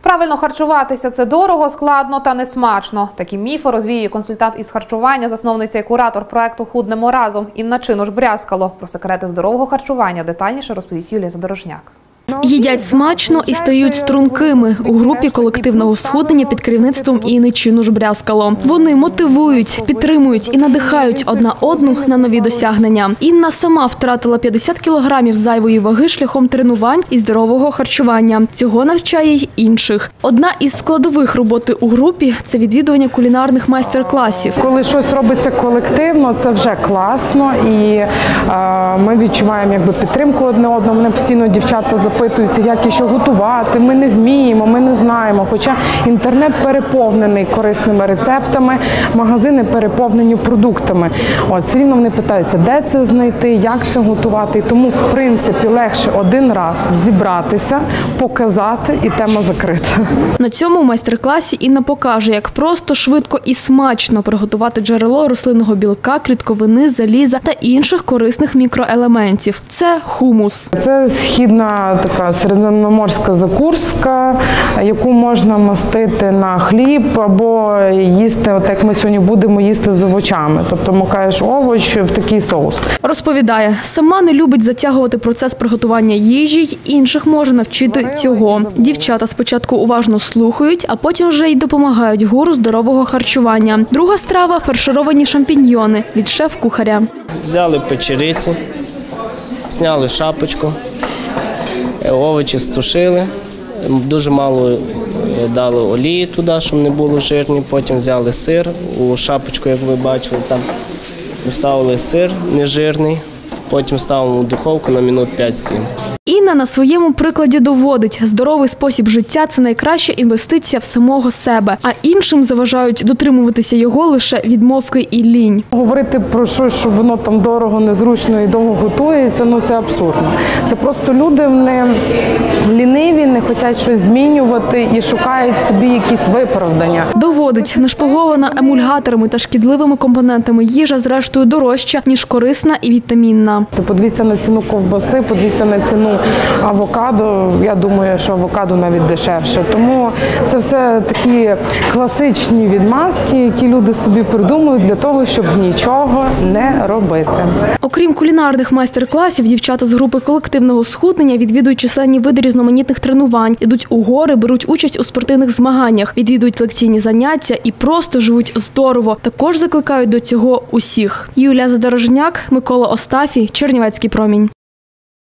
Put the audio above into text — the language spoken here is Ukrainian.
Правильно харчуватися – це дорого, складно та несмачно. Такі міфи розвіює консультант із харчування, засновниця і куратор проекту «Худнемо разом» Інна Чинош-Брязкало. Про секрети здорового харчування детальніше розповість Юлія Задорожняк. Їдять смачно і стають стрункими у групі колективного схуднення під керівництвом Інни Чинош-Брязкало. Вони мотивують, підтримують і надихають одна одну на нові досягнення. Інна сама втратила 50 кілограмів зайвої ваги шляхом тренувань і здорового харчування. Цього навчає й інших. Одна із складових роботи у групі – це відвідування кулінарних майстер-класів. Коли щось робиться колективно, це вже класно і ми відчуваємо підтримку одне одного. Мене постійно дівчата запитуються, як і що готувати, ми не вміємо, ми не знаємо. Хоча інтернет переповнений корисними рецептами, магазини переповнені продуктами. Все рівно вони питаються, де це знайти, як це готувати. І тому, в принципі, легше один раз зібратися, показати і тема закрита. На цьому майстер-класі Інна покаже, як просто, швидко і смачно приготувати джерело рослинного білка, клітковини, заліза та інших корисних мікроелементів. Це хумус. Це східна така середземноморська закуска, яку можна мастити на хліб або їсти, от як ми сьогодні будемо їсти з овочами. Тобто макаєш овоч в такий соус. Розповідає, сама не любить затягувати процес приготування їжі, й інших може навчити цього. Дівчата спочатку уважно слухають, а потім вже й допомагають гуру здорового харчування. Друга страва – фаршировані шампіньйони від шеф-кухаря. Взяли печериці, зняли шапочку, овочі стушили, дуже мало дали олії туди, щоб не було жирні. Потім взяли сир, у шапочку, як ви бачили, там поставили сир нежирний, потім ставимо в духовку на минут 5-7. Інна на своєму прикладі доводить, здоровий спосіб життя – це найкраща інвестиція в самого себе, а іншим заважають дотримуватися його лише відмовки і лінь. Говорити про щось, що воно там дорого, незручно і довго готується, це абсурдно. Це просто люди, вони ліниві, не хочуть щось змінювати і шукають собі якісь виправдання. Доводить, нашпигована емульгаторами та шкідливими компонентами їжа зрештою дорожча, ніж корисна і вітамінна. Подивіться на ціну ковбаси, подивіться на ціну авокадо. Я думаю, що авокадо навіть дешевше. Тому це все такі класичні відмазки, які люди собі придумують для того, щоб нічого не робити. Окрім кулінарних майстер-класів, дівчата з групи колективного схуднення відвідують численні види різноманітних тренувань, ідуть у гори, беруть участь у спортивних змаганнях, відвідують лекційні заняття і просто живуть здорово. Також закликають до цього усіх. Юлія Задорожняк, Микола Остафій, Чернівецький промінь.